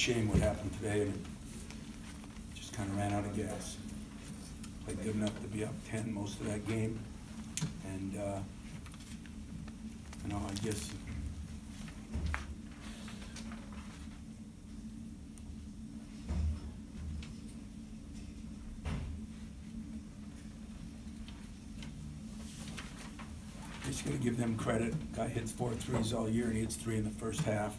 shame what happened today, and it just kind of ran out of gas. Played good enough to be up 10 most of that game, and you know, I guess just going to give them credit. Guy hits 4 threes all year, and he hits 3 in the first half.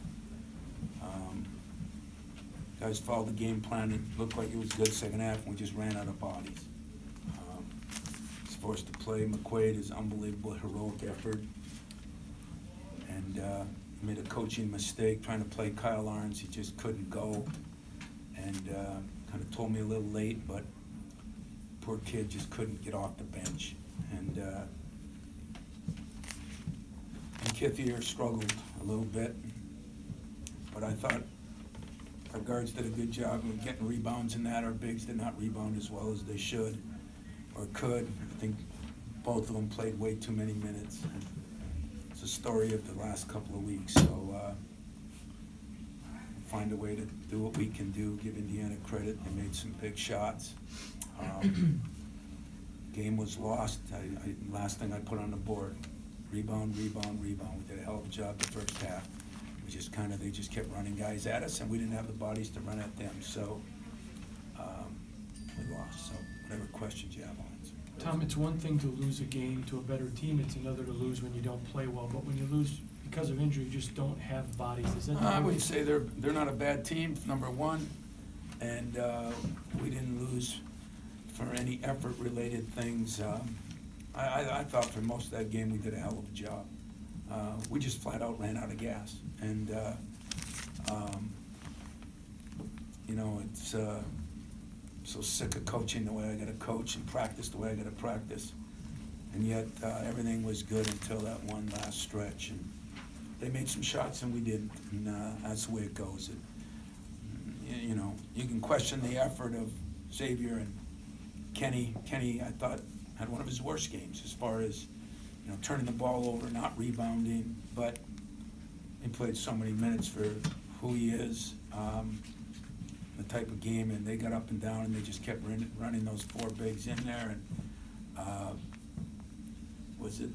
Guys followed the game plan. It looked like it was good second half, and we just ran out of bodies. He's forced to play McQuaid, his unbelievable heroic effort. And he made a coaching mistake trying to play Kyle Arns. He just couldn't go. And kind of told me a little late, but poor kid just couldn't get off the bench. And Kithier struggled a little bit, but I thought our guards did a good job of getting rebounds in that. Our bigs did not rebound as well as they should or could. I think both of them played way too many minutes. It's a story of the last couple of weeks, so find a way to do what we can do, give Indiana credit. They made some big shots. Game was lost. Last thing I put on the board. Rebound, rebound, rebound. We did a hell of a job the first half. We just they just kept running guys at us, and we didn't have the bodies to run at them. So we lost. So whatever questions you have on it. Tom, it's one thing to lose a game to a better team. It's another to lose when you don't play well. But when you lose because of injury, you just don't have bodies. Is that? I would say they're not a bad team, number one, and we didn't lose for any effort-related things. I thought for most of that game we did a hell of a job. We just flat out ran out of gas, and you know, it's so sick of coaching the way I got to coach and practice the way I got to practice, and yet everything was good until that one last stretch, and they made some shots and we didn't, and that's the way it goes. You know, you can question the effort of Xavier and Kenny. Kenny, I thought, had one of his worst games as far as, you know, turning the ball over, not rebounding, but he played so many minutes for who he is, the type of game, and they got up and down, and they just kept running those 4 bigs in there, and was it,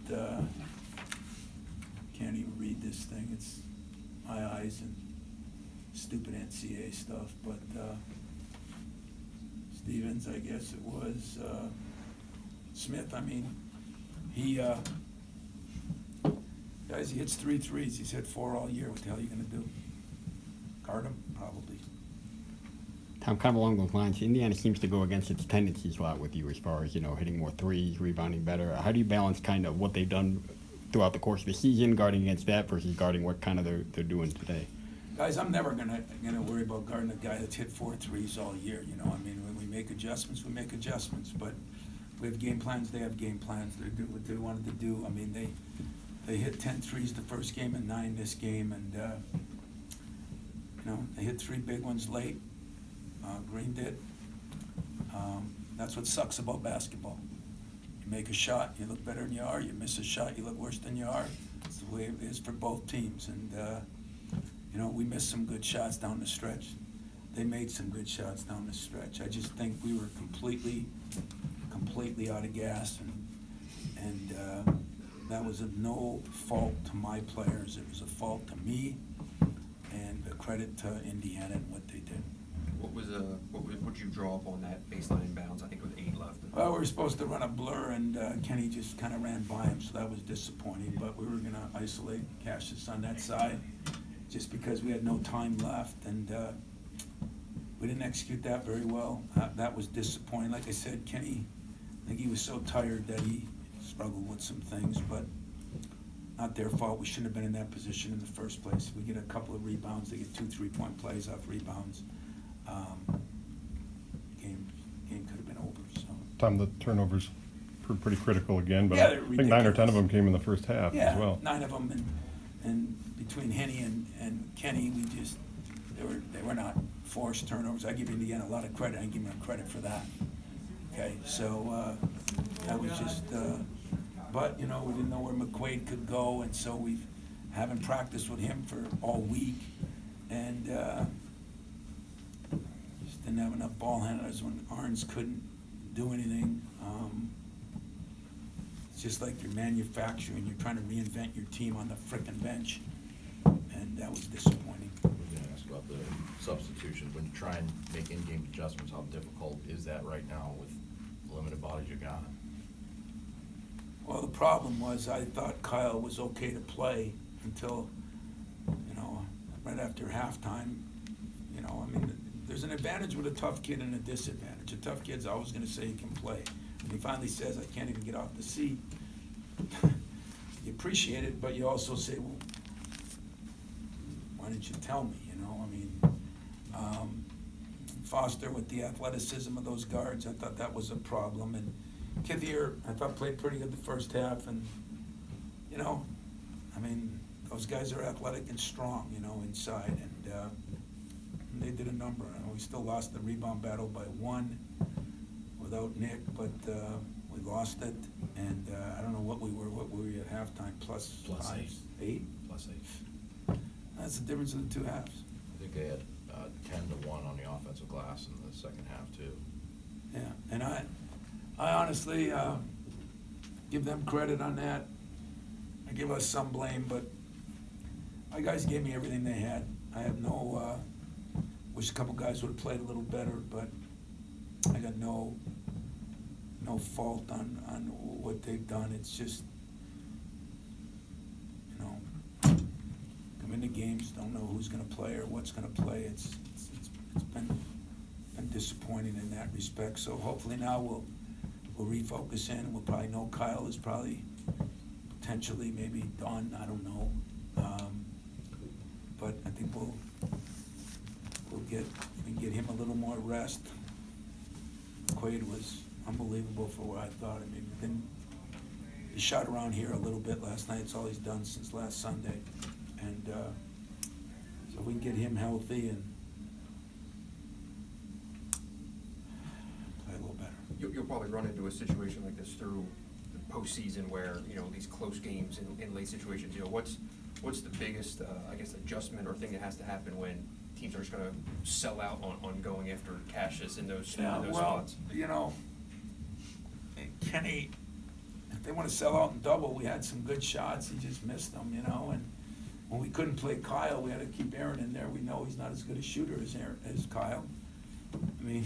can't even read this thing, it's my eyes and stupid NCAA stuff, but Stevens, I guess it was, Smith, I mean, he, guys, he hits 3 threes. He's hit 4 all year. What the hell are you going to do? Guard him? Probably. Tom, kind of along those lines, Indiana seems to go against its tendencies a lot with you as far as, you know, hitting more threes, rebounding better. How do you balance kind of what they've done throughout the course of the season, guarding against that versus guarding what kind of they're doing today? Guys, I'm never gonna worry about guarding a guy that's hit 4 threes all year. You know, I mean, when we make adjustments, we make adjustments, but we have game plans, they have game plans. They do what they wanted to do. I mean, they hit 10 threes the first game and 9 this game, and you know, they hit 3 big ones late. Green did. That's what sucks about basketball. You make a shot, you look better than you are. You miss a shot, you look worse than you are. It's the way it is for both teams, and you know, we missed some good shots down the stretch. They made some good shots down the stretch. I just think we were completely out of gas, and that was no fault to my players. It was a fault to me, and a credit to Indiana and what they did. What did you draw up on that baseline bounce? I think with 8 left. Well, we were supposed to run a blur, and Kenny just kind of ran by him, so that was disappointing. But we were going to isolate Cassius on that side, just because we had no time left, and we didn't execute that very well. That was disappointing. Like I said, Kenny, I think he was so tired that he struggled with some things, but not their fault. We shouldn't have been in that position in the first place. We get a couple of rebounds. They get 2 3-point plays off rebounds. Game could have been over. So. Tom, the turnovers were pretty critical again, but yeah, I think 9 or 10 of them came in the first half as well. 9 of them, and between Henny and Kenny, they were not forced turnovers. I give Indiana a lot of credit. I give them credit for that. Okay, so that was just. But you know, we didn't know where McQuaid could go, and so we haven't practiced with him for all week, and didn't have enough ball handlers when Arns couldn't do anything. It's just like you're manufacturing, you're trying to reinvent your team on the frickin' bench, and that was disappointing. I was gonna ask about the substitutions. When you try and make in-game adjustments, how difficult is that right now with the limited bodies you got? Well, the problem was I thought Kyle was okay to play until, right after halftime. I mean, there's an advantage with a tough kid and a disadvantage. A tough kid's always gonna say he can play. When he finally says, I can't even get off the seat, you appreciate it, but you also say, well, why didn't you tell me, I mean, Foster with the athleticism of those guards, I thought that was a problem. And Kithier, I thought played pretty good the first half. And, I mean, those guys are athletic and strong, inside. And they did a number. We still lost the rebound battle by 1 without Nick, but we lost it. And I don't know what we were at halftime, plus 5, 8? Plus 8. That's the difference in the two halves. I think they had 10-1 on the offensive glass in the second half too. Yeah, and I honestly give them credit on that. I give us some blame, but my guys gave me everything they had. I have no, wish a couple guys would have played a little better, but I got no fault on what they've done. It's just, come into games, don't know who's gonna play or what's gonna play. It's been disappointing in that respect. So hopefully now we'll refocus in. We'll probably know Kyle is probably potentially maybe done. I don't know. But I think we can get him a little more rest. Quaid was unbelievable for what I thought. I mean, he shot around here a little bit last night. It's all he's done since last Sunday. And so we can get him healthy and play a little better. You'll probably run into a situation like this through the postseason where, these close games in late situations, what's the biggest, adjustment or thing that has to happen when teams are just gonna sell out on going after Cassius in those spots? Kenny, if they want to sell out and double, we had some good shots. He just missed them, and when we couldn't play Kyle, we had to keep Aaron in there. We know he's not as good a shooter as Kyle. I mean,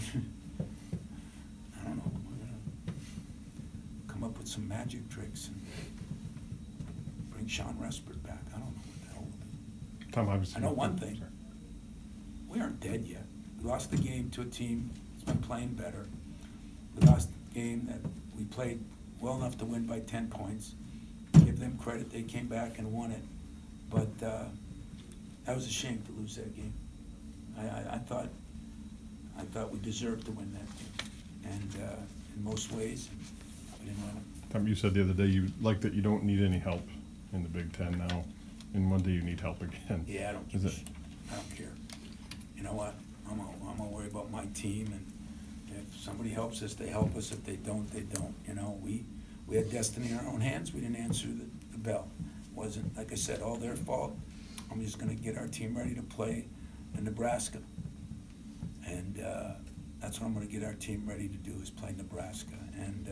I don't know. We're gonna come up with some magic tricks and bring Sean Respert back. I don't know what the hell. Tom, I know one thing. We aren't dead yet. We lost the game to a team that's been playing better. We lost the game that we played well enough to win by 10 points. Give them credit, they came back and won it. But that was a shame to lose that game. I thought we deserved to win that game. And in most ways, we didn't win it. Tom, you said the other day you like that you don't need any help in the Big Ten now. In Monday you need help again. Yeah, I don't give a shit. I don't care. You know what? I'm gonna worry about my team, and if somebody helps us, they help us. If they don't, they don't. We had destiny in our own hands. We didn't answer the bell. Wasn't, like I said, all their fault. I'm just gonna get our team ready to play in Nebraska, and that's what I'm gonna get our team ready to do, is play Nebraska. And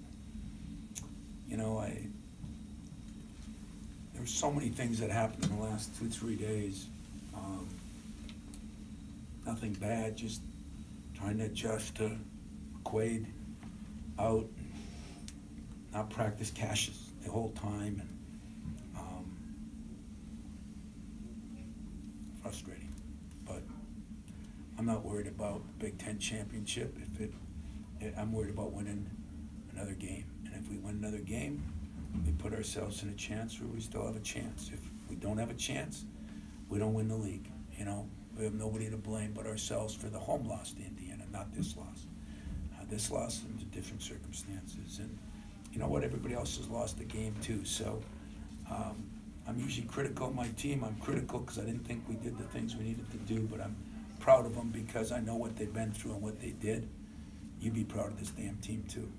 there were so many things that happened in the last 2-3 days. Nothing bad, just trying to adjust to Quaid out, not practice Cassius the whole time, and frustrating. But I'm not worried about the Big Ten championship. I'm worried about winning another game. And if we win another game, we put ourselves in a chance where we still have a chance. If we don't have a chance, we don't win the league. We have nobody to blame but ourselves for the home loss to Indiana, not this loss. This loss under different circumstances. And you know what? Everybody else has lost the game too. So I'm usually critical of my team. I'm critical because I didn't think we did the things we needed to do, but I'm proud of them because I know what they've been through and what they did. You'd be proud of this damn team too.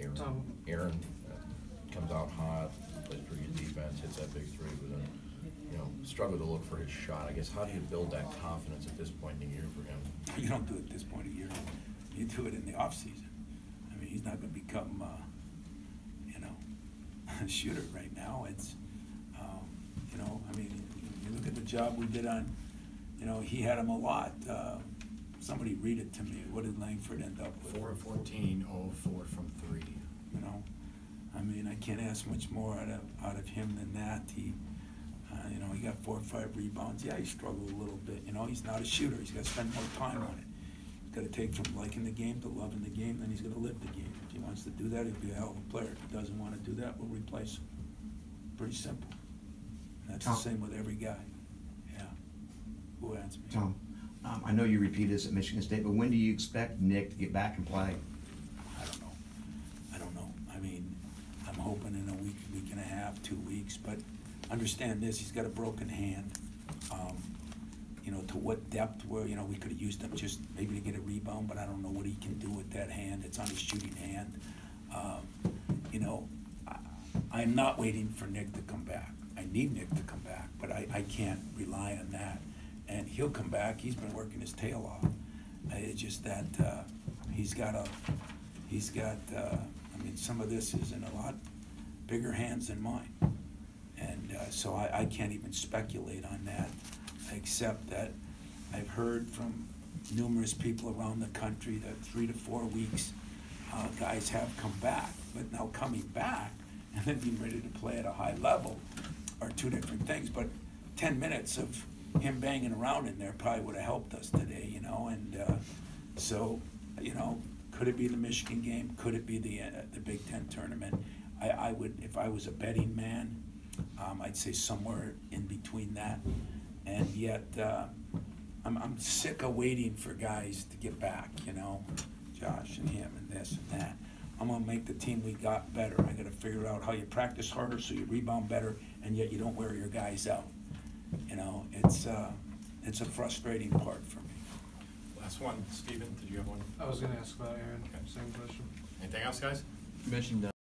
Aaron comes out hot, plays pretty good defense, hits that big three, but then you know, struggled to look for his shot. I guess, how do you build that confidence at this point in the year for him? You don't do it at this point of year. You do it in the off-season. I mean, he's not gonna become, you know, a shooter right now. It's, you know, I mean, you look at the job we did on, you know, he had him a lot. Somebody read it to me. What did Langford end up with? 4 of 14, 0 of 4 from 3. You know, I mean, I can't ask much more out of him than that. He, you know, he got 4 or 5 rebounds. Yeah, he struggled a little bit. You know, he's not a shooter. He's got to spend more time on it. He's got to take from liking the game to loving the game. Then he's going to live the game. If he wants to do that, he'll be a hell of a player. If he doesn't want to do that, we'll replace him. Pretty simple. And that's the same with every guy. Yeah. Who answers me? Tom, I know you repeated this at Michigan State, but when do you expect Nick to get back and play? I don't know. I don't know. I mean, I'm hoping in a week, week and a half, 2 weeks, but understand this, he's got a broken hand. You know, to what depth where, you know, we could have used him just maybe to get a rebound, but I don't know what he can do with that hand. It's on his shooting hand. You know, I'm not waiting for Nick to come back. I need Nick to come back, but I can't rely on that. And he'll come back. He's been working his tail off. It's just that he's got, I mean, some of this is in a lot bigger hands than mine. And so I can't even speculate on that, except that I've heard from numerous people around the country that 3 to 4 weeks guys have come back. But now coming back and then being ready to play at a high level are two different things. But 10 minutes of him banging around in there probably would have helped us today, you know. And so, you know, could it be the Michigan game? Could it be the Big Ten tournament? I would, if I was a betting man, I'd say somewhere in between that. And yet, I'm sick of waiting for guys to get back, you know, Josh and him and this and that. I'm gonna make the team we got better. I gotta figure out how you practice harder so you rebound better, and yet you don't wear your guys out. You know, it's a frustrating part for me. Last one. Stephen, did you have one? I was gonna ask about Aaron, Okay. same question. Anything else, guys? You mentioned